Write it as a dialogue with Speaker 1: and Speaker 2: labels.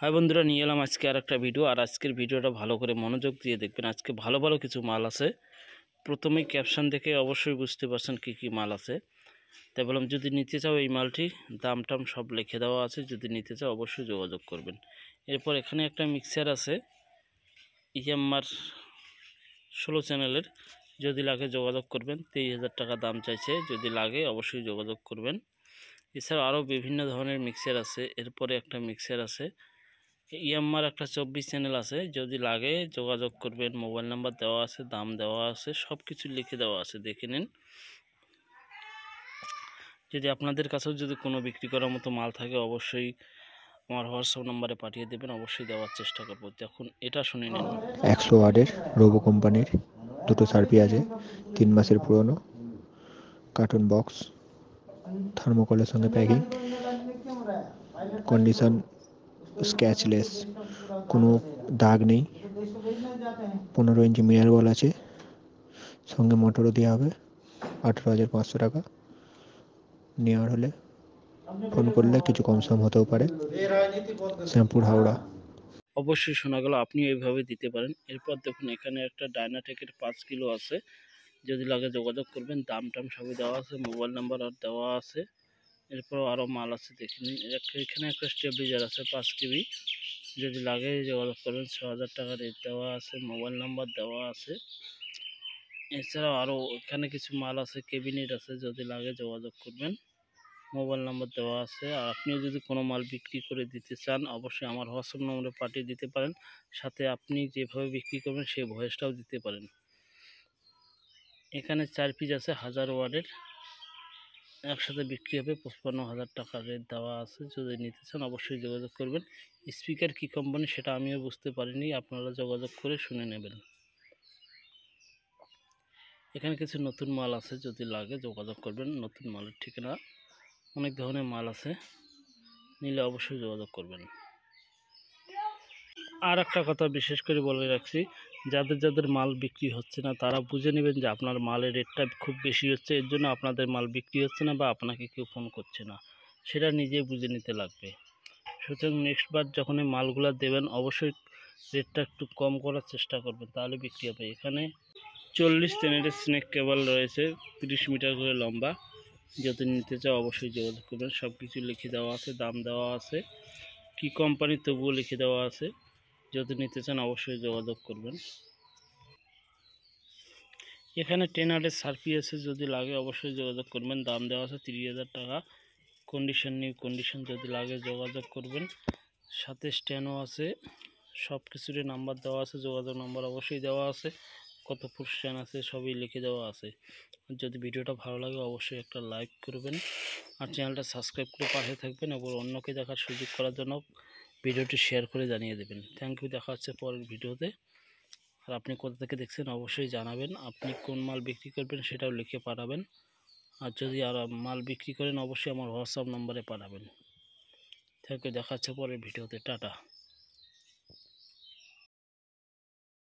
Speaker 1: High বন্ধুরা, নিয়ে এলাম আজকে আর একটা ভিডিও। আর আজকের ভিডিওটা ভালো করে মনোযোগ দিয়ে দেখবেন। আজকে ভালো ভালো কিছু মাল আছে। প্রথমেই ক্যাপশন দেখে অবশ্যই বুঝতে পারছেন কি কি মাল আছে। তাই বললাম, যদি নিতে চাও এই মালটি, দাম টাম সব লিখে দেওয়া আছে। যদি নিতে চাও অবশ্যই যোগাযোগ করবেন। এরপর এখানে একটা মিক্সার আছে ইয়াম্মার 16 চ্যানেলের। যদি লাগে যোগাযোগ করবেন। 23,000 টাকা দাম চাইছে। যদি লাগে অবশ্যই যোগাযোগ করবেন। এছাড়াও আরও বিভিন্ন ধরনের মিক্সার আছে। এরপরে একটা মিক্সার আছে ইয়াম্মার একটা 24 চ্যানেল আছে। যদি লাগে যোগাযোগ করবেন। মোবাইল নাম্বার দেওয়া আছে, দাম দেওয়া আছে, সব কিছু লিখে দেওয়া আছে, দেখে নিন। যদি আপনাদের কাছেও যদি কোনো বিক্রি করার মতো মাল থাকে অবশ্যই আমার হোয়াটসঅ্যাপ নাম্বারে পাঠিয়ে দেবেন। অবশ্যই দেওয়ার চেষ্টা করবো। এখন এটা শুনে নিন।
Speaker 2: 100 ওয়াটের রোবো কোম্পানির দুটো সার্পি আছে, 3 মাসের পুরনো, কার্টুন বক্স, থার্মোকলের সঙ্গে প্যাকিং, কন্ডিশন স্ক্র্যাচলেস, কোনো দাগ নেই। 15 ইঞ্চি মিরর বল আছে, সঙ্গে মোটরও দেওয়া হবে। 18,500 টাকা। নেওয়ার হলে ফোন করলে কিছু কম সম হতেও পারে। শ্যামপুর, হাওড়া।
Speaker 1: অবশ্যই শোনা গেল, আপনিও এইভাবে দিতে পারেন। এরপর দেখুন এখানে একটা ডায়নাটেকের 5 কিলো আছে। যদি লাগে যোগাযোগ করবেন। দাম টাম সবই দেওয়া আছে, মোবাইল নাম্বার আর দেওয়া আছে। এরপর আরও মাল আছে, দেখে নিন। এখানে একটা স্টেবিলাইজার আছে 5 কেবি। যদি লাগে যোগাযোগ করবেন। 6,000 টাকা রেট দেওয়া আছে, মোবাইল নাম্বার দেওয়া আছে। এছাড়াও আরও এখানে কিছু মাল আছে, ক্যাবিনেট আছে। যদি লাগে যোগাযোগ করবেন, মোবাইল নাম্বার দেওয়া আছে। আর আপনিও যদি কোনো মাল বিক্রি করে দিতে চান অবশ্যই আমার হোয়াটসঅ্যাপ নম্বরে পাঠিয়ে দিতে পারেন। সাথে আপনি যেভাবে বিক্রি করবেন সেই ভয়েসটাও দিতে পারেন। এখানে 4 পিস আছে 1000 ওয়াটের, একসাথে বিক্রি হবে 55,000 টাকা রেট দেওয়া আছে। যদি নিতে চান অবশ্যই যোগাযোগ করবেন। স্পিকার কী কোম্পানি সেটা আমিও বুঝতে পারিনি, আপনারা যোগাযোগ করে শুনে নেবেন। এখানে কিছু নতুন মাল আছে, যদি লাগে যোগাযোগ করবেন। নতুন মালের ঠিকানা, অনেক ধরনের মাল আছে, নিলে অবশ্যই যোগাযোগ করবেন। আর একটা কথা বিশেষ করে বলে রাখছি, যাদের যাদের মাল বিক্রি হচ্ছে না তারা বুঝে নেবেন যে আপনার মালের রেটটা খুব বেশি হচ্ছে, এর জন্য আপনাদের মাল বিক্রি হচ্ছে না বা আপনাকে কেউ ফোন করছে না, সেটা নিজে বুঝে নিতে লাগবে। সুতরাং নেক্সট বার যখন এই মালগুলো দেবেন অবশ্যই রেটটা একটু কম করার চেষ্টা করবেন, তাহলে বিক্রি হবে। এখানে 40 চ্যানেলের স্নেক কেবল রয়েছে, 30 মিটার করে লম্বা। যদি নিতে চাও অবশ্যই যোগাযোগ করবেন। সব কিছু লিখে দেওয়া আছে, দাম দেওয়া আছে, কী কোম্পানি তবুও লিখে দেওয়া আছে। যদি নিতে চান অবশ্যই যোগাযোগ করবেন। এখানে 10 ওয়াটের সার্পি আছে। যদি লাগে অবশ্যই যোগাযোগ করবেন। দাম দেওয়া আছে 30,000 টাকা। Condition new condition. যদি লাগে যোগাযোগ করবেন। সাথে স্ট্যান্ডও আছে, সব কিছুরই নাম্বার দেওয়া আছে, যোগাযোগ নাম্বার অবশ্যই দেওয়া আছে, কত ফুট স্ট্যান্ড আছে সবই লিখে দেওয়া আছে। যদি ভিডিওটা ভালো লাগে অবশ্যই একটা লাইক করবেন আর চ্যানেলটা সাবস্ক্রাইব করে পাশে থাকবেন এবং অন্যকে দেখার সুযোগ করার জন্য ভিডিওটি শেয়ার করে জানিয়ে দেবেন। Thank you. দেখা হচ্ছে পরের ভিডিওতে। আর আপনি কোথা থেকে দেখছেন অবশ্যই জানাবেন। আপনি কোন মাল বিক্রি করবেন সেটাও লিখে পাঠাবেন। আর যদি আর মাল বিক্রি করেন অবশ্যই আমার হোয়াটসঅ্যাপ নম্বরে পাঠাবেন। Thank you. দেখা হচ্ছে পরের ভিডিওতে। টাটা।